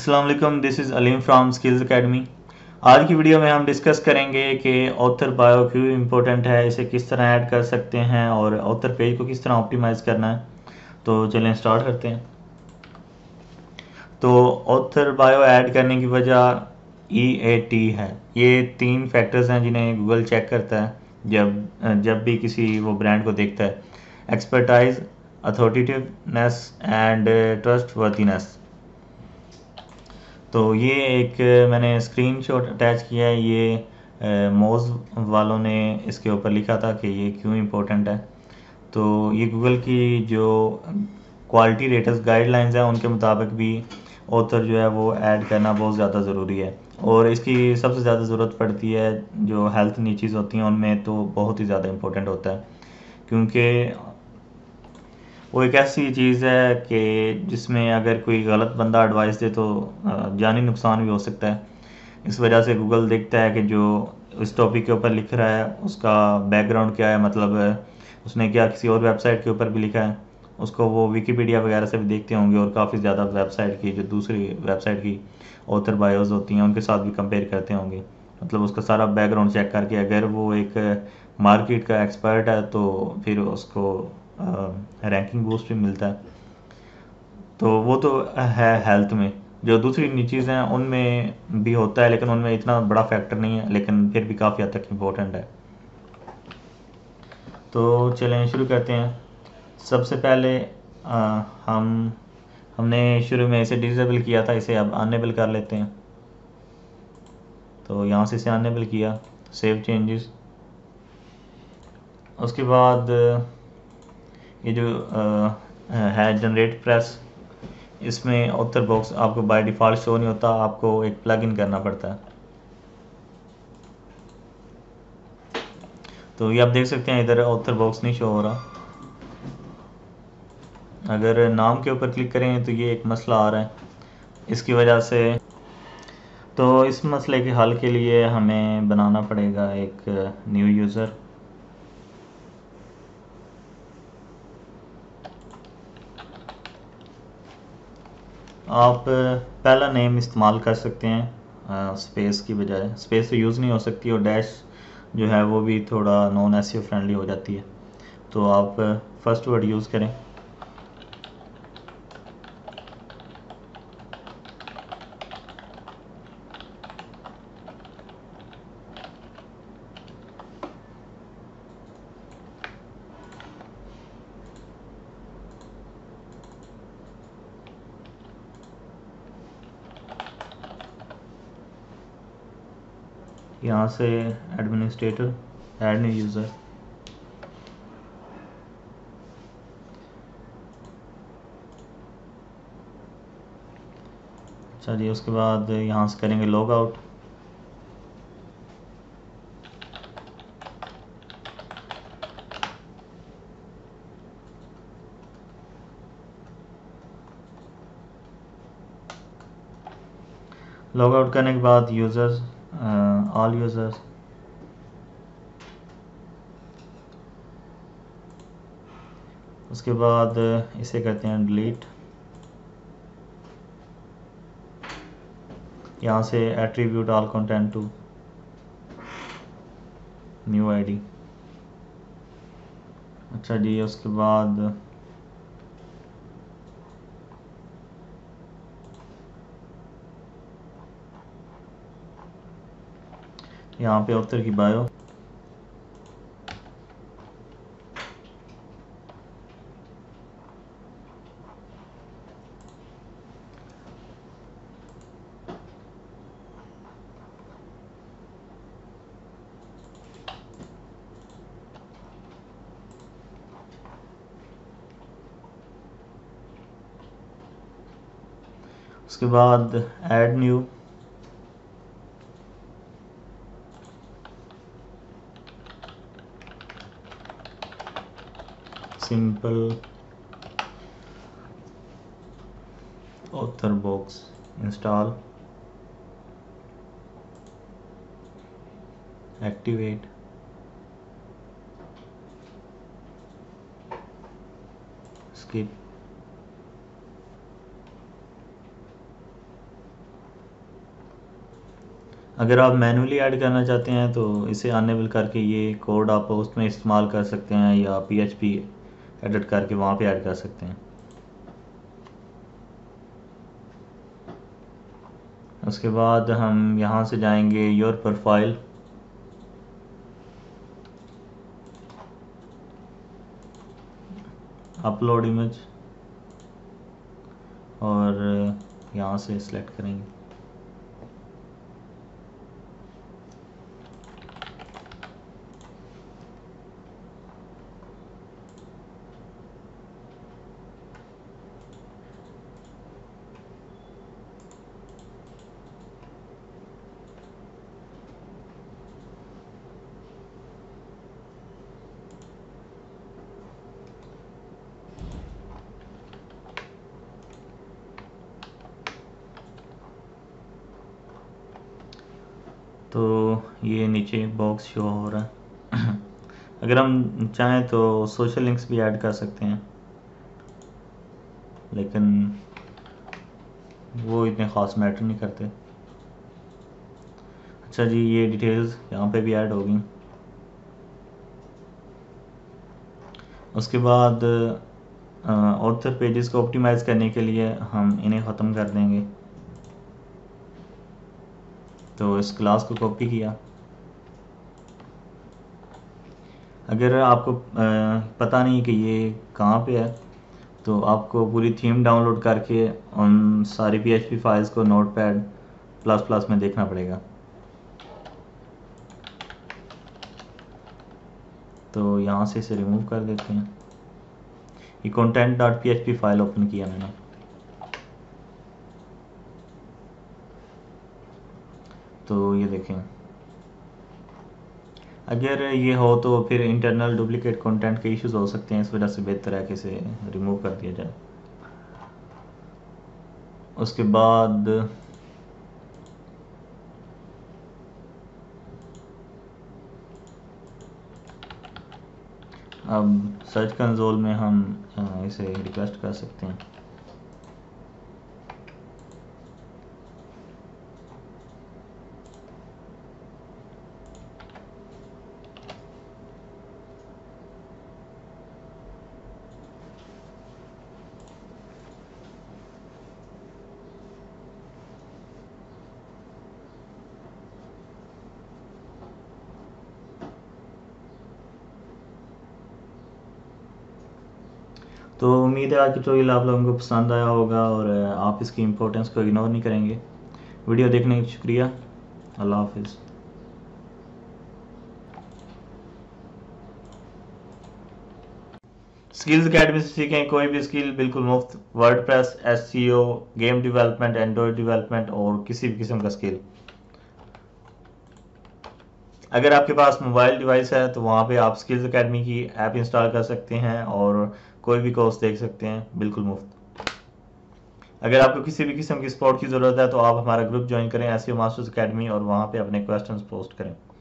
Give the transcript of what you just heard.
अस्सलाम वालेकुम, this is Aleem from skills academy. आज की वीडियो में हम डिस्कस करेंगे कि ऑथर बायो क्यों इम्पोर्टेंट है, इसे किस तरह ऐड कर सकते हैं और ऑथर पेज को किस तरह ऑप्टिमाइज़ करना है। तो चलें स्टार्ट करते हैं। तो ऑथर बायो ऐड करने की वजह EAT है। ये 3 फैक्टर्स हैं जिन्हें गूगल चेक करता है जब भी किसी वो ब्रांड को देखता है: एक्सपर्टाइज, अथॉरिटेटिवनेस एंड ट्रस्टवर्थीनेस। तो ये एक मैंने स्क्रीनशॉट अटैच किया है। ये मोज वालों ने इसके ऊपर लिखा था कि ये क्यों इम्पोर्टेंट है। तो ये गूगल की जो क्वालिटी रेटर्स गाइडलाइंस हैं उनके मुताबिक भी ऑथर जो है वो ऐड करना बहुत ज़्यादा ज़रूरी है। और इसकी सबसे ज़्यादा ज़रूरत पड़ती है जो हेल्थ नीचीज़ होती हैं उनमें, तो बहुत ही ज़्यादा इम्पोर्टेंट होता है, क्योंकि वो एक ऐसी चीज़ है कि जिसमें अगर कोई गलत बंदा एडवाइस दे तो जानी नुकसान भी हो सकता है। इस वजह से गूगल देखता है कि जो इस टॉपिक के ऊपर लिख रहा है उसका बैकग्राउंड क्या है, मतलब उसने क्या किसी और वेबसाइट के ऊपर भी लिखा है, उसको वो विकीपीडिया वगैरह से भी देखते होंगे और काफ़ी ज़्यादा वेबसाइट की जो दूसरी वेबसाइट की ऑथर बायोज होती हैं उनके साथ भी कंपेयर करते होंगे। मतलब उसका सारा बैकग्राउंड चेक करके अगर वो एक मार्केट का एक्सपर्ट है तो फिर उसको रैंकिंग बूस्ट भी मिलता है। तो वो तो है हेल्थ में। जो दूसरी नीचीज़ हैं उनमें भी होता है, लेकिन उनमें इतना बड़ा फैक्टर नहीं है, लेकिन फिर भी काफ़ी हद तक इम्पोर्टेंट है। तो चलें शुरू करते हैं। सबसे पहले हमने शुरू में इसे डिसेबल किया था, इसे अब अनेबल कर लेते हैं। तो यहाँ से इसे अनेबल किया, सेव चेंजेस। उसके बाद ये जो है जनरेट प्रेस, इसमें ऑथर बॉक्स आपको बाय डिफ़ॉल्ट शो नहीं होता, आपको एक प्लग इन करना पड़ता है। तो ये आप देख सकते हैं इधर ऑथर बॉक्स नहीं शो हो रहा। अगर नाम के ऊपर क्लिक करें तो ये एक मसला आ रहा है इसकी वजह से। तो इस मसले के हल के लिए हमें बनाना पड़ेगा एक न्यू यूज़र। आप पहला नेम इस्तेमाल कर सकते हैं स्पेस की बजाय। स्पेस तो यूज़ नहीं हो सकती और डैश जो है वो भी थोड़ा नॉन एसईओ फ्रेंडली हो जाती है। तो आप फर्स्ट वर्ड यूज़ करें। यहाँ से एडमिनिस्ट्रेटर, ऐड न्यू यूज़र। अच्छा जी, उसके बाद यहाँ से करेंगे लॉग आउट। लॉग आउट करने के बाद यूज़र्स, ऑल यूज़र्स। उसके बाद इसे करते हैं डिलीट। यहाँ से attribute all content to new ID. अच्छा जी, उसके बाद यहाँ पे ऑथर की बायो। उसके बाद add new. Simple author box install, activate, skip. अगर आप मैनुअली ऐड करना चाहते हैं तो इसे अनेबल करके ये कोड आप उसमें इस्तेमाल कर सकते हैं, या PHP एडिट करके वहाँ पे ऐड कर सकते हैं। उसके बाद हम यहाँ से जाएंगे योर प्रोफाइल, अपलोड इमेज, और यहाँ से सिलेक्ट करेंगे। तो ये नीचे बॉक्स शो हो रहा है। अगर हम चाहें तो सोशल लिंक्स भी ऐड कर सकते हैं, लेकिन वो इतने ख़ास मैटर नहीं करते। अच्छा जी, ये डिटेल्स यहाँ पे भी ऐड होगी। उसके बाद ऑथर पेजेस को ऑप्टिमाइज़ करने के लिए हम इन्हें ख़त्म कर देंगे। तो इस क्लास को कॉपी किया। अगर आपको पता नहीं कि ये कहाँ पे है, तो आपको पूरी थीम डाउनलोड करके उन सारी PHP फाइल्स को Notepad++ में देखना पड़ेगा। तो यहाँ से इसे रिमूव कर देते हैं। ये content.php फाइल ओपन किया मैंने। तो ये देखें, अगर ये हो तो फिर इंटरनल डुप्लीकेट कंटेंट के इश्यूज हो सकते हैं, इस वजह से बेहतर है कि इसे रिमूव कर दिया जाए। उसके बाद अब सर्च कंसोल में हम इसे रिक्वेस्ट कर सकते हैं। तो उम्मीद है आज की ट्यूटोरियल आप लोगों को पसंद आया होगा और आप इसकी इम्पोर्टेंस को इग्नोर नहीं करेंगे। वीडियो देखने का शुक्रिया। अल्लाह हाफिज़। स्किल्स अकेडमी से सीखें कोई भी स्किल बिल्कुल मुफ्त। WordPress, SEO, game development, Android development और किसी भी किस्म का स्किल। अगर आपके पास मोबाइल डिवाइस है तो वहाँ पे आप स्किल्स अकेडमी की ऐप इंस्टॉल कर सकते हैं और कोई भी कोर्स देख सकते हैं बिल्कुल मुफ्त। अगर आपको किसी भी किस्म की सपोर्ट की ज़रूरत है तो आप हमारा ग्रुप ज्वाइन करें SEO मास्टर्स अकेडमी, और वहाँ पे अपने क्वेश्चंस पोस्ट करें।